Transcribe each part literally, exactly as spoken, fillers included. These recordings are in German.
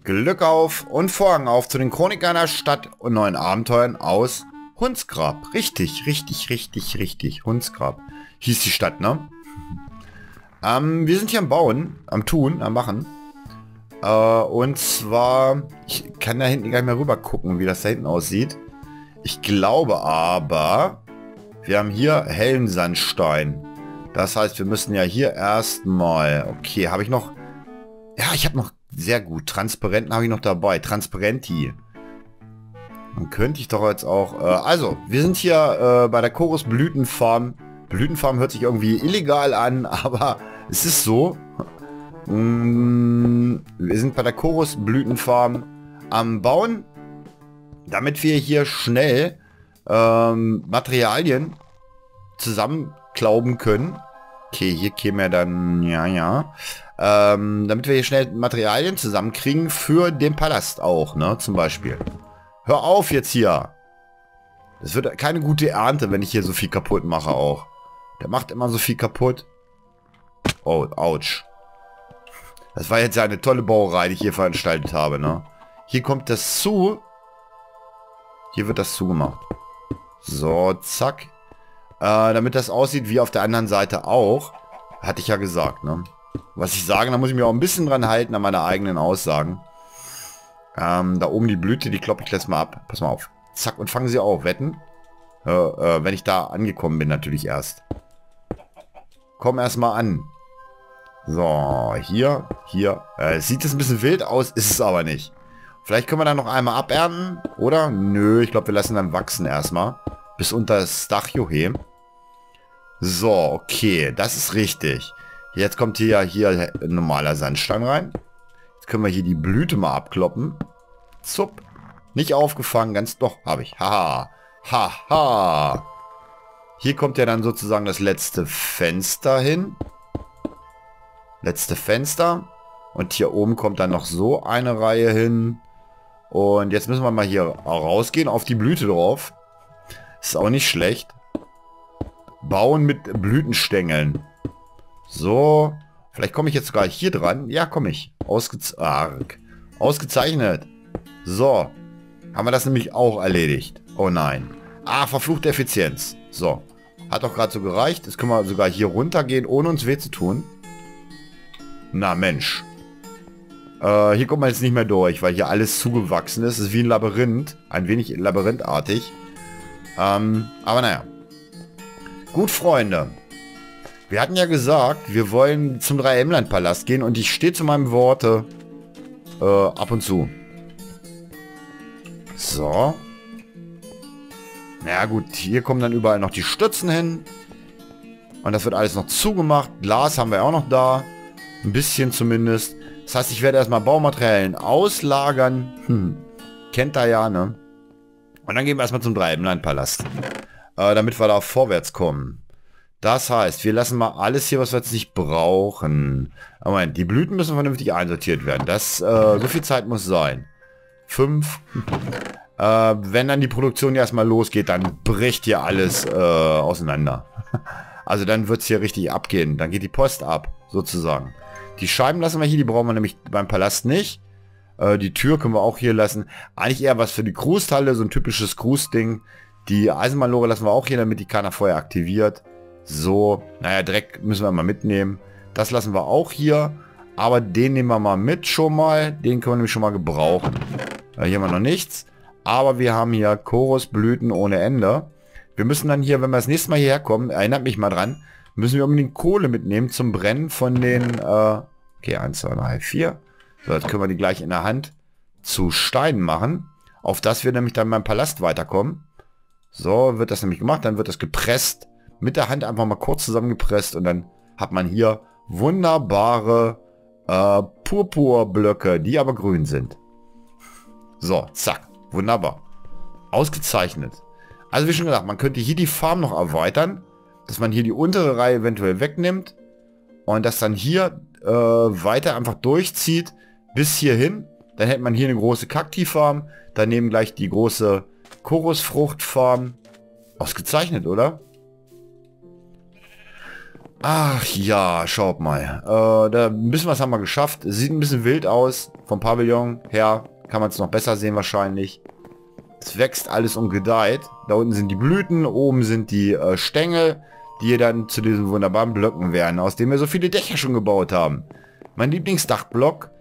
Glück auf und Vorhang auf zu den Chronikern der Stadt und neuen Abenteuern aus Hundsgrab. Richtig, richtig, richtig, richtig. Hundsgrab hieß die Stadt, ne? Ähm, wir sind hier am Bauen, am Tun, am Machen. Äh, und zwar, ich kann da hinten gar nicht mehr rüber gucken, wie das da hinten aussieht. Ich glaube aber, wir haben hier hellen Sandstein. Das heißt, wir müssen ja hier erstmal, okay, habe ich noch, ja, ich habe noch, sehr gut, Transparenten habe ich noch dabei, Transparenti. Dann könnte ich doch jetzt auch, äh, also, wir sind hier äh, bei der Chorus Blütenfarm. Blütenfarm hört sich irgendwie illegal an, aber es ist so. Mm, wir sind bei der Chorus Blütenfarm am Bauen, damit wir hier schnell ähm, Materialien zusammenklauben können. Okay, hier käme er dann, ja, ja. Ähm, damit wir hier schnell Materialien zusammenkriegen für den Palast auch, ne, zum Beispiel. Hör auf jetzt hier. Das wird keine gute Ernte, wenn ich hier so viel kaputt mache auch. Der macht immer so viel kaputt. Oh, ouch. Das war jetzt ja eine tolle Bauerei, die ich hier veranstaltet habe, ne. Hier kommt das zu. Hier wird das zugemacht. So, zack. Äh, damit das aussieht wie auf der anderen Seite auch. Hatte ich ja gesagt, ne. Was ich sage, da muss ich mir auch ein bisschen dran halten an meine eigenen Aussagen. Ähm, da oben die Blüte, die kloppe ich jetzt mal ab. Pass mal auf. Zack, und fangen sie auf. Wetten? Äh, äh, wenn ich da angekommen bin, natürlich erst. Komm erstmal an. So, hier, hier. Äh, sieht es ein bisschen wild aus, ist es aber nicht. Vielleicht können wir dann noch einmal abernten, oder? Nö, ich glaube, wir lassen dann wachsen erstmal. Bis unter das Dach, johe. So, okay, das ist richtig. Jetzt kommt hier ja hier ein normaler Sandstein rein. Jetzt können wir hier die Blüte mal abkloppen. Zupp. Nicht aufgefangen, ganz doch, habe ich. Haha. Haha. Hier kommt ja dann sozusagen das letzte Fenster hin. Letzte Fenster. Und hier oben kommt dann noch so eine Reihe hin. Und jetzt müssen wir mal hier rausgehen, auf die Blüte drauf. Ist auch nicht schlecht. Bauen mit Blütenstängeln. So. Vielleicht komme ich jetzt sogar hier dran. Ja, komme ich. Ausgez Arg. Ausgezeichnet. So. Haben wir das nämlich auch erledigt. Oh nein. Ah, verfluchte Effizienz. So. Hat doch gerade so gereicht. Jetzt können wir sogar hier runtergehen, ohne uns weh zu tun. Na Mensch. Äh, hier kommt man jetzt nicht mehr durch, weil hier alles zugewachsen ist. Es ist wie ein Labyrinth. Ein wenig labyrinthartig. Ähm, aber naja. Gut, Freunde. Wir hatten ja gesagt, wir wollen zum Drei-Emland-Palast gehen und ich stehe zu meinem Worte äh, ab und zu. So. Na ja, gut, hier kommen dann überall noch die Stützen hin. Und das wird alles noch zugemacht. Glas haben wir auch noch da. Ein bisschen zumindest. Das heißt, ich werde erstmal Baumaterialien auslagern. Hm. Kennt ihr ja, ne? Und dann gehen wir erstmal zum Drei-Emland-Palast. Äh, damit wir da vorwärts kommen. Das heißt, wir lassen mal alles hier, was wir jetzt nicht brauchen. Aber Moment, die Blüten müssen vernünftig einsortiert werden. Das, äh, so viel Zeit muss sein. Fünf. äh, wenn dann die Produktion ja erstmal losgeht, dann bricht hier alles äh, auseinander. Also dann wird es hier richtig abgehen. Dann geht die Post ab, sozusagen. Die Scheiben lassen wir hier, die brauchen wir nämlich beim Palast nicht. Äh, die Tür können wir auch hier lassen. Eigentlich eher was für die Cruise-Halle, so ein typisches Cruise-Ding. Die Eisenbahnlore lassen wir auch hier, damit die keiner vorher aktiviert. So, naja, Dreck müssen wir mal mitnehmen. Das lassen wir auch hier. Aber den nehmen wir mal mit schon mal. Den können wir nämlich schon mal gebrauchen. Äh, hier haben wir noch nichts. Aber wir haben hier Chorusblüten ohne Ende. Wir müssen dann hier, wenn wir das nächste Mal hierher kommen, erinnert mich mal dran, müssen wir unbedingt Kohle mitnehmen zum Brennen von den, äh, okay, eins, zwei, drei, vier. So, jetzt können wir die gleich in der Hand zu Steinen machen. Auf das wir nämlich dann beim Palast weiterkommen. So wird das nämlich gemacht. Dann wird das gepresst. Mit der Hand einfach mal kurz zusammengepresst. Und dann hat man hier wunderbare äh, Purpurblöcke, die aber grün sind. So, zack. Wunderbar. Ausgezeichnet. Also wie schon gesagt, man könnte hier die Farm noch erweitern. Dass man hier die untere Reihe eventuell wegnimmt. Und das dann hier äh, weiter einfach durchzieht. Bis hierhin. Dann hätte man hier eine große Kakti-Farm. Daneben gleich die große Chorusfruchtfarm. Ausgezeichnet, oder? Ach ja, schaut mal. Äh, da ein bisschen was haben wir geschafft. Sieht ein bisschen wild aus. vom Pavillon her kann man es noch besser sehen wahrscheinlich. Es wächst alles und gedeiht. Da unten sind die Blüten, oben sind die äh, Stängel, die dann zu diesen wunderbaren Blöcken werden, aus denen wir so viele Dächer schon gebaut haben. Mein Lieblingsdachblock.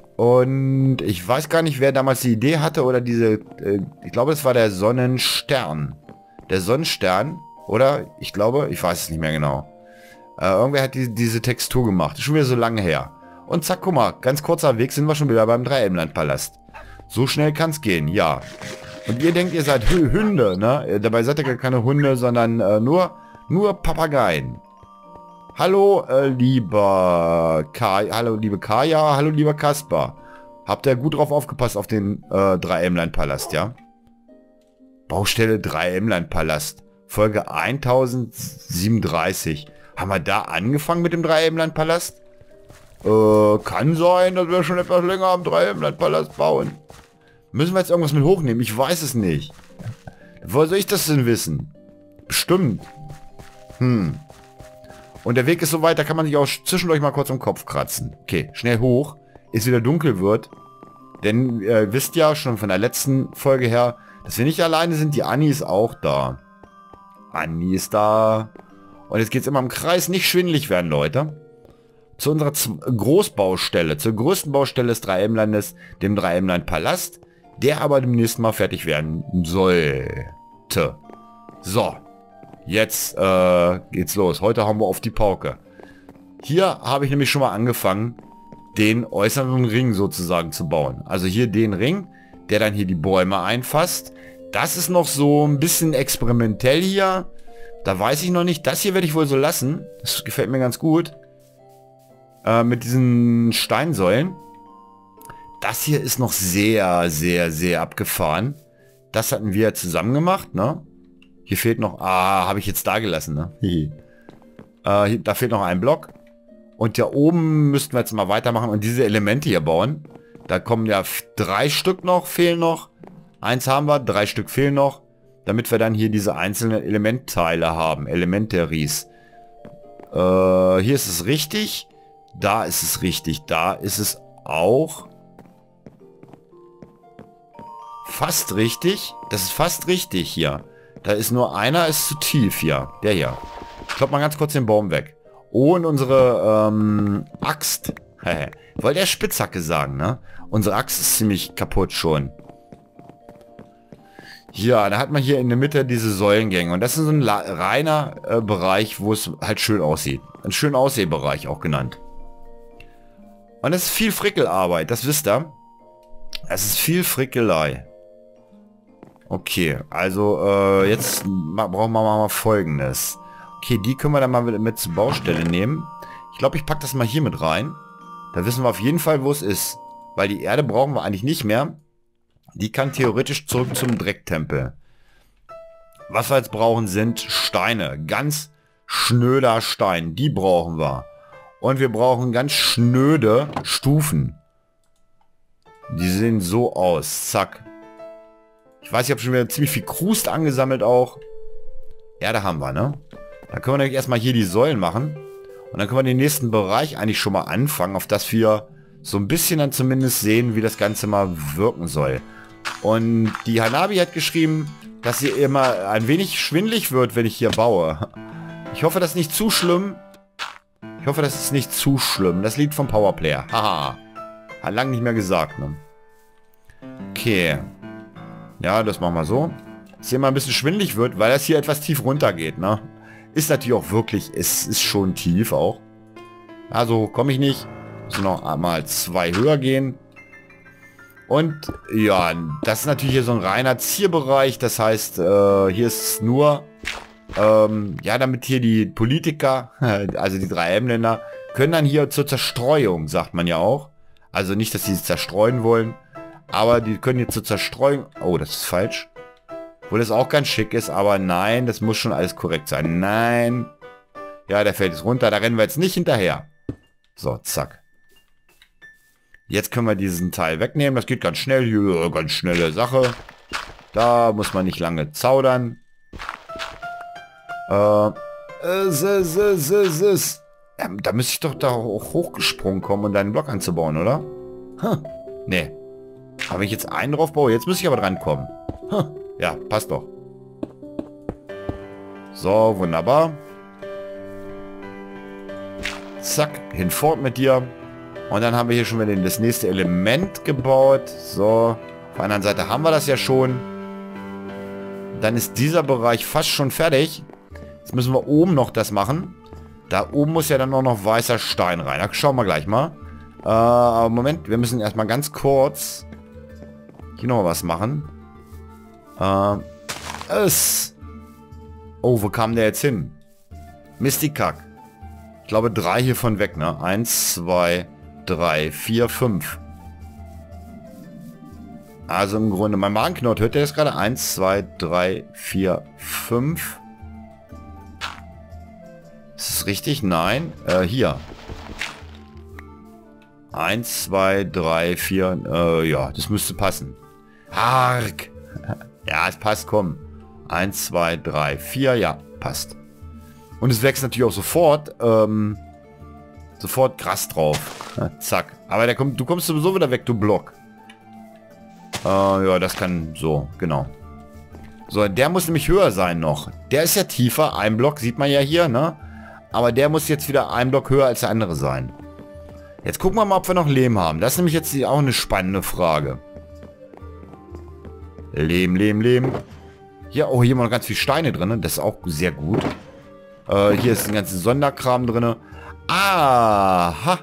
Und ich weiß gar nicht, wer damals die Idee hatte oder diese, äh, ich glaube, es war der Sonnenstern. Der Sonnenstern, oder? Ich glaube, ich weiß es nicht mehr genau. Äh, irgendwer hat die, diese Textur gemacht. Ist schon wieder so lange her. Und zack, guck mal, ganz kurzer Weg sind wir schon wieder beim Dreiebenlandpalast. So schnell kann es gehen, ja. Und ihr denkt, ihr seid H Hunde, ne? Dabei seid ihr gar keine Hunde, sondern äh, nur, nur Papageien. Hallo, äh, lieber Kaya, hallo, liebe Kaya, hallo, lieber Kaspar. Habt ihr gut drauf aufgepasst auf den äh, Dreiebenlandpalast, ja? Baustelle Dreiebenlandpalast, Folge tausendsiebenunddreißig. Haben wir da angefangen mit dem Dreiebenlandpalast? Äh, kann sein, dass wir schon etwas länger am Dreiebenlandpalast bauen. Müssen wir jetzt irgendwas mit hochnehmen? Ich weiß es nicht. Woher soll ich das denn wissen? Bestimmt. Hm. Und der Weg ist so weit, da kann man sich auch zwischendurch mal kurz am Kopf kratzen. Okay, schnell hoch, es wieder dunkel wird. Denn ihr äh, wisst ja schon von der letzten Folge her, dass wir nicht alleine sind. Die Anni ist auch da. Anni ist da. Und jetzt geht es immer im Kreis. Nicht schwindelig werden, Leute. Zu unserer Z Großbaustelle, zur größten Baustelle des Dreiebenlandes, dem Dreiebenlandpalast, der aber demnächst mal fertig werden sollte. So, jetzt äh, geht's los. Heute haben wir auf die Pauke. Hier habe ich nämlich schon mal angefangen, den äußeren Ring sozusagen zu bauen. Also hier den Ring, der dann hier die Bäume einfasst. Das ist noch so ein bisschen experimentell hier. Da weiß ich noch nicht. Das hier werde ich wohl so lassen. Das gefällt mir ganz gut. Äh, mit diesen Steinsäulen. Das hier ist noch sehr, sehr, sehr abgefahren. Das hatten wir zusammen gemacht, ne? Hier fehlt noch... Ah, habe ich jetzt da gelassen, ne? äh, hier, da fehlt noch ein Block. Und da oben müssten wir jetzt mal weitermachen und diese Elemente hier bauen. Da kommen ja drei Stück noch, fehlen noch. Eins haben wir, drei Stück fehlen noch. Damit wir dann hier diese einzelnen Elementteile haben. Elementaries. Äh, hier ist es richtig. Da ist es richtig. Da ist es auch... fast richtig. Das ist fast richtig hier. Da ist nur einer, ist zu tief hier. Der hier. Ich klopp mal ganz kurz den Baum weg. Oh, und unsere ähm, Axt. Wollte er Spitzhacke sagen, ne? Unsere Axt ist ziemlich kaputt schon. Ja, da hat man hier in der Mitte diese Säulengänge. Und das ist so ein reiner äh, Bereich, wo es halt schön aussieht. Ein schön Aussehbereich auch genannt. Und es ist viel Frickelarbeit, das wisst ihr. Es ist viel Frickelei. Okay, also äh, jetzt brauchen wir mal Folgendes. Okay, die können wir dann mal mit zur Baustelle nehmen. Ich glaube, ich packe das mal hier mit rein. Da wissen wir auf jeden Fall, wo es ist. Weil die Erde brauchen wir eigentlich nicht mehr. Die kann theoretisch zurück zum Drecktempel. Was wir jetzt brauchen, sind Steine. Ganz schnöder Stein. Die brauchen wir. Und wir brauchen ganz schnöde Stufen. Die sehen so aus. Zack. Ich weiß, ich habe schon wieder ziemlich viel Krust angesammelt auch. Ja, da haben wir, ne? Dann können wir nämlich erstmal hier die Säulen machen. Und dann können wir den nächsten Bereich eigentlich schon mal anfangen, auf das wir so ein bisschen dann zumindest sehen, wie das Ganze mal wirken soll. Und die Hanabi hat geschrieben, dass sie immer ein wenig schwindelig wird, wenn ich hier baue. Ich hoffe, das ist nicht zu schlimm. Ich hoffe, das ist nicht zu schlimm. Das liegt vom Powerplayer. Haha. Hat lange nicht mehr gesagt, ne? Okay. Ja, das machen wir so. Dass hier mal ein bisschen schwindelig wird, weil das hier etwas tief runter geht, ne? Ist natürlich auch wirklich, es ist schon tief auch. Also komme ich nicht. Muss noch mal zwei höher gehen. Und ja, das ist natürlich hier so ein reiner Zierbereich. Das heißt, äh, hier ist nur, ähm, ja, damit hier die Politiker, also die drei Emländer, können dann hier zur Zerstreuung, sagt man ja auch. Also nicht, dass sie es zerstreuen wollen, aber die können hier zur Zerstreuung... Oh, das ist falsch. Wo das auch ganz schick ist, aber nein, das muss schon alles korrekt sein. Nein. Ja, der fällt jetzt runter, da rennen wir jetzt nicht hinterher. So, zack. Jetzt können wir diesen Teil wegnehmen. Das geht ganz schnell. Hier, ganz schnelle Sache. Da muss man nicht lange zaudern. Äh, äh, s, s, s, s, s. Ja, da müsste ich doch da hoch, hochgesprungen kommen, um deinen Block anzubauen, oder? Huh. Nee. Aber wenn ich jetzt einen drauf baue, jetzt muss ich aber dran kommen. Hm. Ja, passt doch. So, wunderbar. Zack, hinfort mit dir. Und dann haben wir hier schon wieder das nächste Element gebaut. So, auf der anderen Seite haben wir das ja schon. Dann ist dieser Bereich fast schon fertig. Jetzt müssen wir oben noch das machen. Da oben muss ja dann auch noch weißer Stein rein. Da schauen wir gleich mal. Äh, aber Moment, wir müssen erstmal ganz kurz hier noch was machen. Äh, es. Oh, wo kam der jetzt hin? Mistikack. Ich glaube drei hiervon weg, ne? Eins, zwei, drei, vier, fünf. Also im Grunde, mein Magenknot, hört ihr das gerade? Eins, zwei, drei, vier, fünf. Ist das richtig? Nein. Äh, hier. Eins, zwei, drei, vier. Äh, ja, das müsste passen. Hark. Ja, es passt, komm. Eins, zwei, drei, vier. Ja, passt. Und es wächst natürlich auch sofort, ähm, sofort Gras drauf. Ja, zack. Aber der kommt, du kommst sowieso wieder weg, du Block. Äh, ja, das kann so, genau. So, der muss nämlich höher sein noch. Der ist ja tiefer. Ein Block sieht man ja hier, ne? Aber der muss jetzt wieder ein Block höher als der andere sein. Jetzt gucken wir mal, ob wir noch Lehm haben. Das ist nämlich jetzt auch eine spannende Frage. Lehm, Lehm, Lehm. Hier, oh, hier haben wir noch ganz viele Steine drin. Das ist auch sehr gut. Äh, hier ist ein ganzer Sonderkram drin. Aha.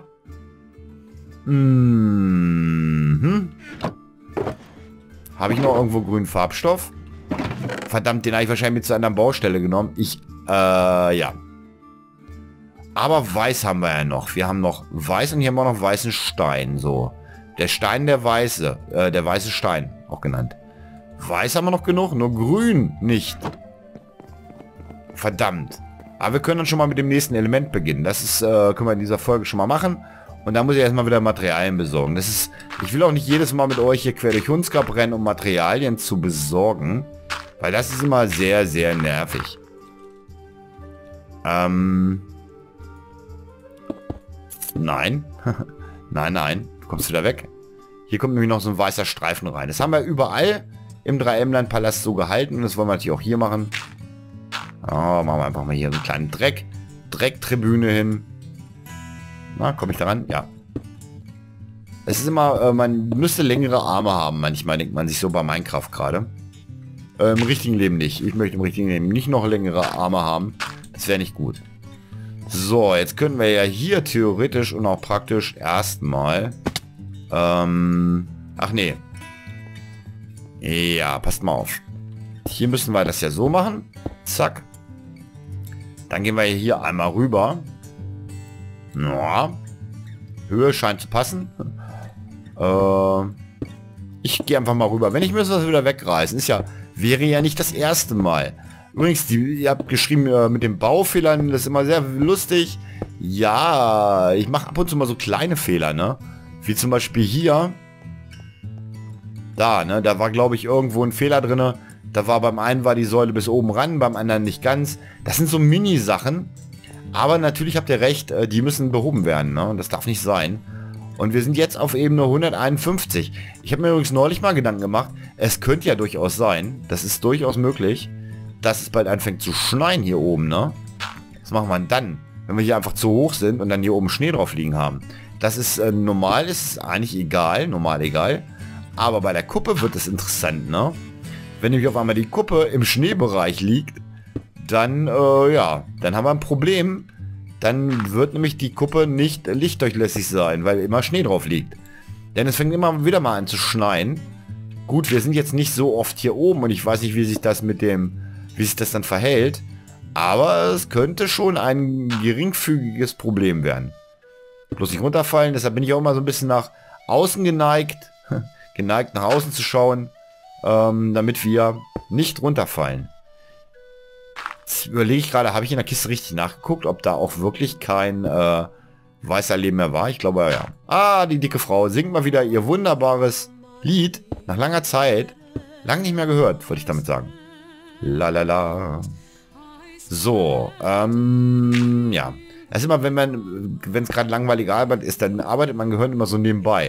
Mhm. Habe ich noch irgendwo grünen Farbstoff? Verdammt, den habe ich wahrscheinlich mit zu einer Baustelle genommen. Ich, äh, ja. Aber weiß haben wir ja noch. Wir haben noch weiß und hier haben wir noch weißen Stein. So. Der Stein, der weiße. Äh, der weiße Stein, auch genannt. Weiß haben wir noch genug, nur grün nicht. Verdammt. Aber wir können dann schon mal mit dem nächsten Element beginnen. Das ist, äh, können wir in dieser Folge schon mal machen. Und da muss ich erstmal wieder Materialien besorgen. Das ist, ich will auch nicht jedes Mal mit euch hier quer durch Hundskap rennen, um Materialien zu besorgen. Weil das ist immer sehr, sehr nervig. Ähm... Nein. Nein, nein. Du kommst wieder weg. Hier kommt nämlich noch so ein weißer Streifen rein. Das haben wir überall im drei M-Land Palast so gehalten. Und das wollen wir natürlich auch hier machen. Oh, machen wir einfach mal hier einen kleinen Dreck. Drecktribüne hin. Na, komme ich daran? Ja. Es ist immer, äh, man müsste längere Arme haben. Manchmal denkt man sich so bei Minecraft gerade. Äh, Im richtigen Leben nicht. Ich möchte im richtigen Leben nicht noch längere Arme haben. Das wäre nicht gut. So, jetzt können wir ja hier theoretisch und auch praktisch erstmal... Ähm, ach nee. Ja, passt mal auf. Hier müssen wir das ja so machen. Zack. Dann gehen wir hier einmal rüber. Ja. Höhe scheint zu passen. Äh, ich gehe einfach mal rüber. Wenn ich müsste das wieder wegreißen. Ist ja, wäre ja nicht das erste Mal. Übrigens, die, ihr habt geschrieben äh, mit den Baufehlern, das ist immer sehr lustig. Ja, ich mache ab und zu mal so kleine Fehler, ne? Wie zum Beispiel hier. Da, ne? Da war, glaube ich, irgendwo ein Fehler drin. Da war beim einen war die Säule bis oben ran, beim anderen nicht ganz. Das sind so Mini-Sachen. Aber natürlich habt ihr recht, äh, die müssen behoben werden, ne? Und das darf nicht sein. Und wir sind jetzt auf Ebene hunderteinundfünfzig. Ich habe mir übrigens neulich mal Gedanken gemacht, es könnte ja durchaus sein, das ist durchaus möglich, dass es bald anfängt zu schneien hier oben, ne? Was machen wir dann, wenn wir hier einfach zu hoch sind und dann hier oben Schnee drauf liegen haben? Das ist äh, normal, ist es eigentlich egal, normal egal. Aber bei der Kuppe wird es interessant, ne? Wenn nämlich auf einmal die Kuppe im Schneebereich liegt, dann, äh, ja, dann haben wir ein Problem. Dann wird nämlich die Kuppe nicht lichtdurchlässig sein, weil immer Schnee drauf liegt. Denn es fängt immer wieder mal an zu schneien. Gut, wir sind jetzt nicht so oft hier oben und ich weiß nicht, wie sich das mit dem, wie sich das dann verhält. Aber es könnte schon ein geringfügiges Problem werden. Bloß nicht runterfallen, deshalb bin ich auch immer so ein bisschen nach außen geneigt. geneigt nach außen zu schauen, ähm, damit wir nicht runterfallen. Jetzt überlege ich gerade, habe ich in der Kiste richtig nachgeguckt, ob da auch wirklich kein äh, weißer Leben mehr war? Ich glaube ja. Ah, die dicke Frau singt mal wieder ihr wunderbares Lied nach langer Zeit. Lang nicht mehr gehört, wollte ich damit sagen. La la la. So, ähm, ja. Das ist immer, wenn man, wenn es gerade langweilige Arbeit ist, dann arbeitet man Gehirn immer so nebenbei.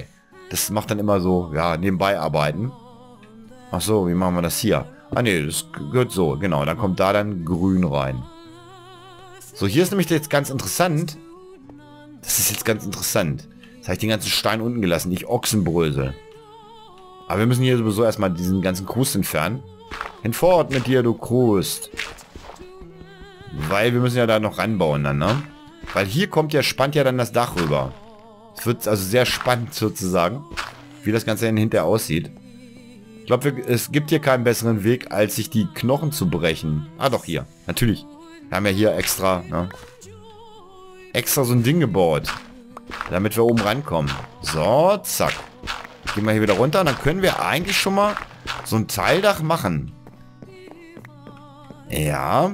Das macht dann immer so, ja, nebenbei arbeiten. Ach so, wie machen wir das hier? Ah ne, das gehört so, genau. Dann kommt da dann grün rein. So, hier ist nämlich jetzt ganz interessant. Das ist jetzt ganz interessant. Jetzt habe ich den ganzen Stein unten gelassen, die Ochsenbrösel. Aber wir müssen hier sowieso erstmal diesen ganzen Krust entfernen. Hinfort mit dir, du Krust. Weil wir müssen ja da noch ranbauen dann, ne? Weil hier kommt ja, spannt ja dann das Dach rüber. Es wird also sehr spannend sozusagen, wie das Ganze dann hinterher aussieht. Ich glaube, es gibt hier keinen besseren Weg, als sich die Knochen zu brechen. Ah, doch, hier. Natürlich. Wir haben ja hier extra, ne? Extra so ein Ding gebaut. Damit wir oben rankommen. So, zack. Gehen wir hier wieder runter. Und dann können wir eigentlich schon mal so ein Teildach machen. Ja.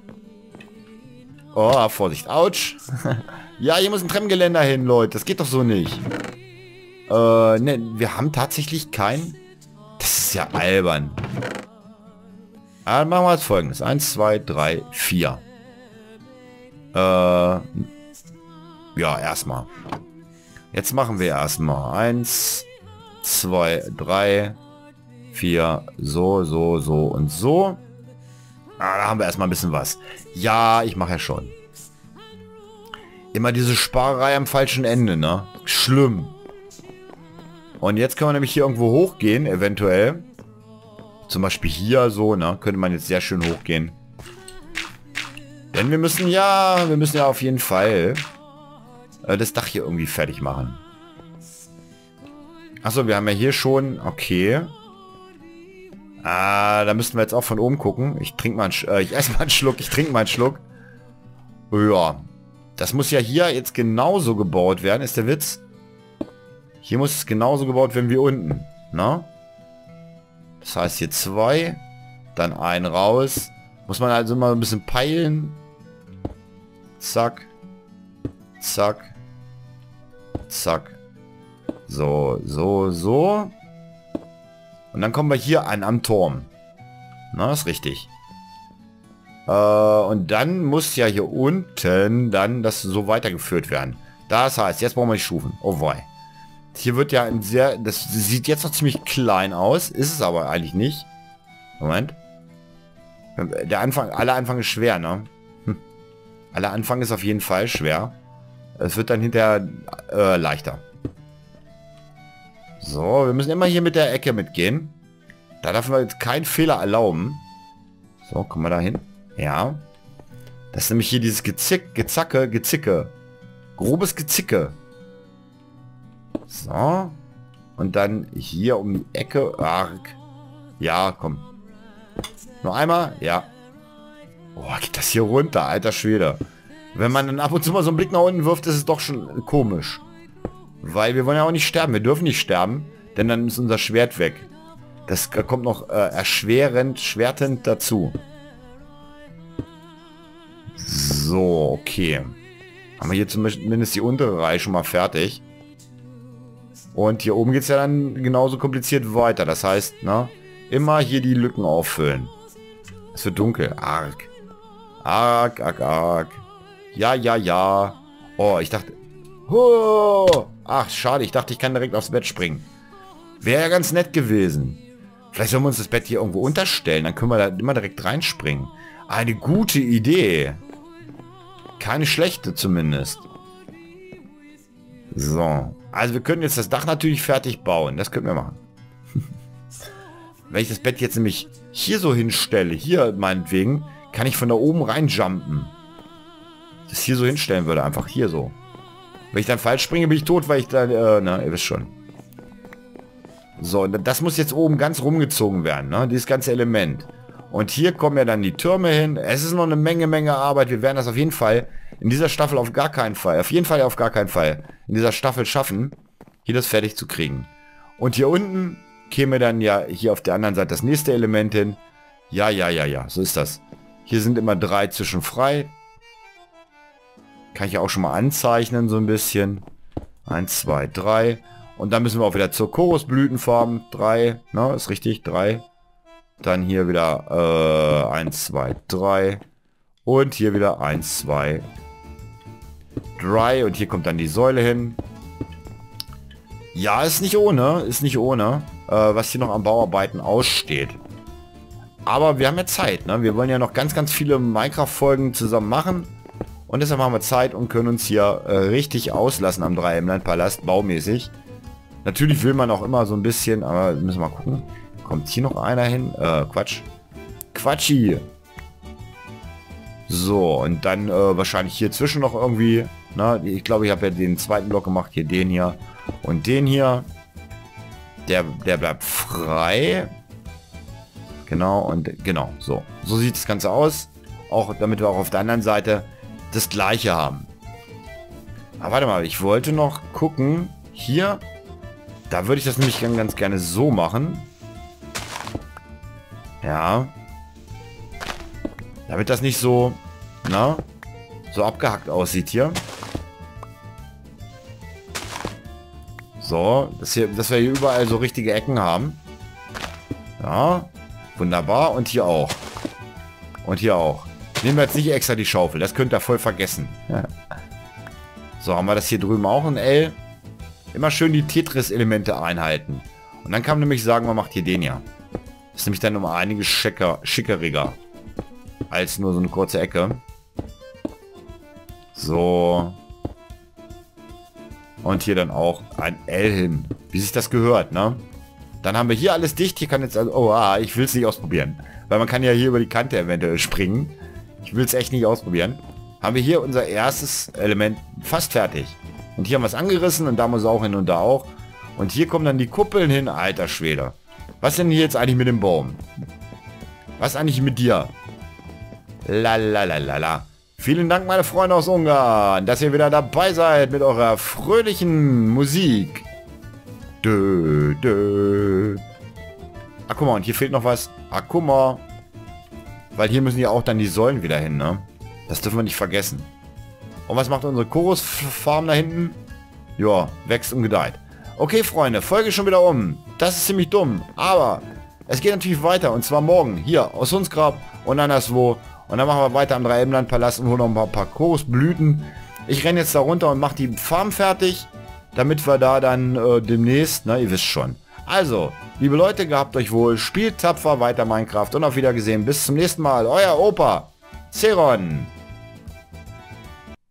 Oh, Vorsicht. Autsch. Ja, hier muss ein Treppengeländer hin, Leute. Das geht doch so nicht. Äh, ne, wir haben tatsächlich kein... Das ist ja albern. Ah, dann machen wir als Folgendes. Eins, zwei, drei, vier. Äh, ja, erstmal. Jetzt machen wir erstmal. Eins, zwei, drei, vier. So, so, so und so. Ah, da haben wir erstmal ein bisschen was. Ja, ich mache ja schon. Immer diese Sparerei am falschen Ende, ne? Schlimm. Und jetzt können wir nämlich hier irgendwo hochgehen, eventuell. Zum Beispiel hier so, ne? Könnte man jetzt sehr schön hochgehen. Denn wir müssen ja, wir müssen ja auf jeden Fall äh, das Dach hier irgendwie fertig machen. Achso, wir haben ja hier schon, okay. Ah, da müssten wir jetzt auch von oben gucken. Ich trinke mal einen, Sch äh, ich esse mal einen Schluck, ich trinke mal einen Schluck. Ja, das muss ja hier jetzt genauso gebaut werden, ist der Witz. Hier muss es genauso gebaut werden wie unten, ne? Das heißt hier zwei, dann ein raus. Muss man also mal ein bisschen peilen. Zack. Zack. Zack. So, so, so. Und dann kommen wir hier an am Turm. Na, ist richtig. Äh, und dann muss ja hier unten dann das so weitergeführt werden. Das heißt, jetzt brauchen wir die Stufen. Oh wei. Hier wird ja ein sehr... Das sieht jetzt noch ziemlich klein aus. Ist es aber eigentlich nicht. Moment. Der Anfang... Aller Anfang ist schwer, ne? Hm. Aller Anfang ist auf jeden Fall schwer. Es wird dann hinterher äh, leichter. So, wir müssen immer hier mit der Ecke mitgehen. Da darf man jetzt keinen Fehler erlauben. So, kommen wir da hin. Ja. Das ist nämlich hier dieses Gezick, Gezacke, Gezicke. Grobes Gezicke. So. Und dann hier um die Ecke. Arg. Ja, komm. Nur einmal. Ja. Oh, geht das hier runter, alter Schwede. Wenn man dann ab und zu mal so einen Blick nach unten wirft, ist es doch schon komisch. Weil wir wollen ja auch nicht sterben. Wir dürfen nicht sterben, denn dann ist unser Schwert weg. Das kommt noch äh, erschwerend, schwertend dazu. So, okay. Haben wir hier zumindest die untere Reihe schon mal fertig. Und hier oben geht es ja dann genauso kompliziert weiter. Das heißt, na, immer hier die Lücken auffüllen. Es wird dunkel. Arg. Arg, arg, arg. Ja, ja, ja. Oh, ich dachte... Oh, ach, schade. Ich dachte, ich kann direkt aufs Bett springen. Wäre ja ganz nett gewesen. Vielleicht sollen wir uns das Bett hier irgendwo unterstellen. Dann können wir da immer direkt reinspringen. Eine gute Idee. Keine schlechte zumindest. So. Also wir können jetzt das Dach natürlich fertig bauen. Das können wir machen. Wenn ich das Bett jetzt nämlich hier so hinstelle, hier meinetwegen, kann ich von da oben reinjumpen. Das hier so hinstellen würde, einfach hier so. Wenn ich dann falsch springe, bin ich tot, weil ich dann, äh, na, ihr wisst schon. So, das muss jetzt oben ganz rumgezogen werden, ne? Dieses ganze Element. Und hier kommen ja dann die Türme hin. Es ist noch eine Menge, Menge Arbeit. Wir werden das auf jeden Fall in dieser Staffel auf gar keinen Fall, auf jeden Fall auf gar keinen Fall, in dieser Staffel schaffen, hier das fertig zu kriegen. Und hier unten käme dann ja hier auf der anderen Seite das nächste Element hin. Ja, ja, ja, ja, so ist das. Hier sind immer drei zwischen frei. Kann ich ja auch schon mal anzeichnen, so ein bisschen. Eins, zwei, drei. Und dann müssen wir auch wieder zur Chorusblütenfarben. Drei, ne, ist richtig, drei. Dann hier wieder äh, eins, zwei, drei. Und hier wieder eins, zwei, drei. Und hier kommt dann die Säule hin. Ja, ist nicht ohne, ist nicht ohne, äh, was hier noch an Bauarbeiten aussteht. Aber wir haben ja Zeit, ne? Wir wollen ja noch ganz, ganz viele Minecraft-Folgen zusammen machen. Und deshalb haben wir Zeit und können uns hier äh, richtig auslassen am Drei-Emlein-Palast, baumäßig. Natürlich will man auch immer so ein bisschen, aber müssen wir mal gucken. Kommt hier noch einer hin? Äh, Quatsch. Quatschi. So, und dann äh, wahrscheinlich hier zwischen noch irgendwie. Na, ich glaube, ich habe ja den zweiten Block gemacht. Hier den hier und den hier. Der, der bleibt frei. Genau, und genau, so. So sieht das Ganze aus. Auch damit wir auch auf der anderen Seite das gleiche haben. Aber warte mal, ich wollte noch gucken. Hier, da würde ich das nämlich ganz, ganz gerne so machen. Ja. Damit das nicht so, na, so abgehackt aussieht hier. So, dass, hier, dass wir hier überall so richtige Ecken haben. Ja, wunderbar. Und hier auch. Und hier auch. Nehmen wir jetzt nicht extra die Schaufel. Das könnt ihr voll vergessen. Ja. So, haben wir das hier drüben auch ein L. Immer schön die Tetris-Elemente einhalten. Und dann kann man nämlich sagen, man macht hier den ja. Das ist nämlich dann um einiges schicker, schickeriger. Als nur so eine kurze Ecke. So. Und hier dann auch ein L hin. Wie sich das gehört, ne? Dann haben wir hier alles dicht. Hier kann jetzt also... Oh, ah, ich will es nicht ausprobieren. Weil man kann ja hier über die Kante eventuell springen. Ich will es echt nicht ausprobieren. Haben wir hier unser erstes Element fast fertig. Und hier haben wir es angerissen und da muss es auch hin und da auch. Und hier kommen dann die Kuppeln hin. Alter Schwede. Was denn hier jetzt eigentlich mit dem Baum? Was eigentlich mit dir? Lalalala. Vielen Dank, meine Freunde aus Ungarn, dass ihr wieder dabei seid mit eurer fröhlichen Musik. Dö, dö. Ach, guck mal, und hier fehlt noch was. Ach, guck mal. Weil hier müssen ja auch dann die Säulen wieder hin, ne? Das dürfen wir nicht vergessen. Und was macht unsere Chorusfarm da hinten? Ja, wächst und gedeiht. Okay, Freunde, Folge schon wieder um. Das ist ziemlich dumm, aber es geht natürlich weiter. Und zwar morgen, hier, aus Hunsgrab und anderswo. Und dann machen wir weiter am Drei-Emlein-Palast und holen noch ein paar, paar Chorusblüten. Ich renne jetzt da runter und mache die Farm fertig, damit wir da dann äh, demnächst, na, ihr wisst schon. Also, liebe Leute, gehabt euch wohl, spielt tapfer weiter Minecraft und auf Wiedergesehen. Bis zum nächsten Mal, euer Opa, Zeron.